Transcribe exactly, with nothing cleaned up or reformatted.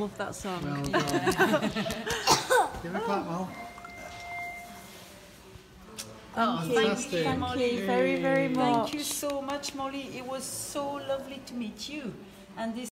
love that song. Well done. Give a clap, Mal. Oh, Fantastic. thank you, Thank Molly. you very, very much. Thank you so much, Molly. It was so lovely to meet you. And this